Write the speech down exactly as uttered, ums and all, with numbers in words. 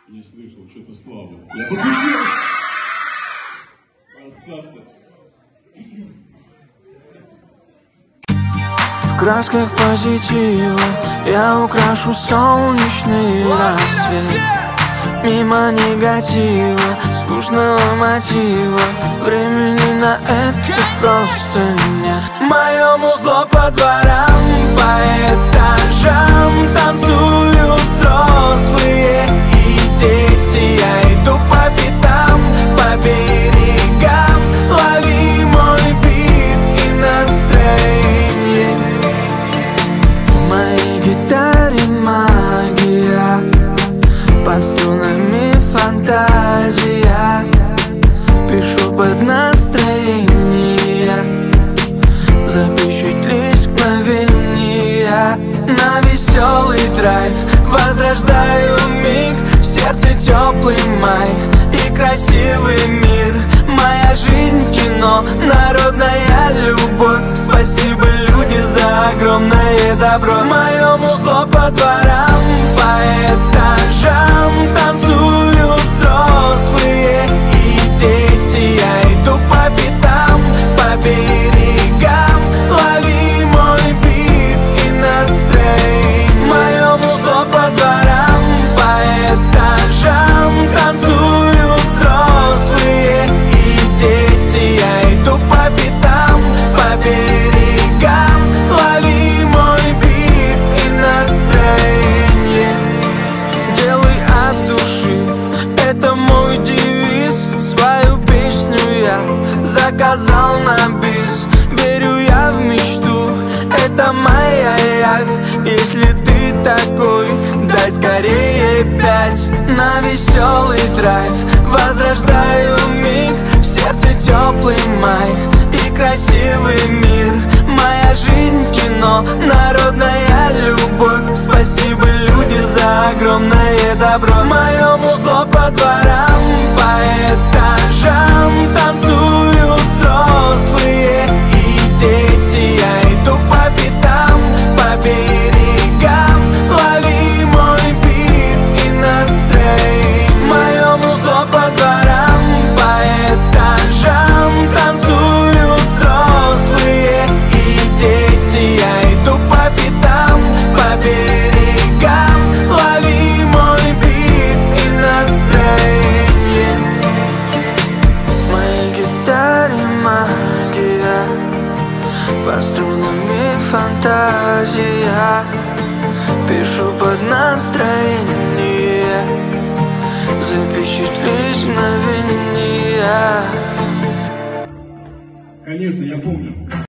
Не слышал, что-то слабо. Я послушал. Красавцы. В красках позитива я украшу солнечный рассвет. Мимо негатива, скучного мотива, времени на это просто нет. Мое музло по дворам, по этажам танцуют взрослые и дети. Я иду по пятам, по берегам, лови мой бит и настроение. В моей гитаре магия, под струнами фантазия, пишу под настроение, запечатлись мгновения. На веселый драйв возрождаю миг, в сердце теплый май и красивый мир. Моя жизнь с кино, народная любовь. Спасибо, люди, за огромное добро. Мое музло по дворам, по этажам танцуют взрослые и дети. Я иду по пятам, по берегам, лови мой бит и настроение. Мое музло по дворам, по этажам танцуют взрослые и дети. Я иду по пятам, по берегам, лови мой бит и настроение. Делай от души, это мой девиз. Свою песню я заказал на бис. Верю я в мечту, это моя явь. Если ты такой, дай скорее пять. На веселый драйв возрождаю миг, в сердце теплый май и красивый мир. Моя жизнь с кино, народная любовь. Спасибо, люди, за огромное добро. Мое музло по дворам, по этажам танцуют взрослые и дети. Я иду по пятам, по берегам, лови мой бит и настроение. Мое музло по дворам, по этажам танцуют взрослые и дети. Я иду по пятам, по берегам, лови мой бит и настроение. В моей гитаре магия, под струнами фантазия, пишу под настроение, запечатлись мгновения. Конечно, я помню.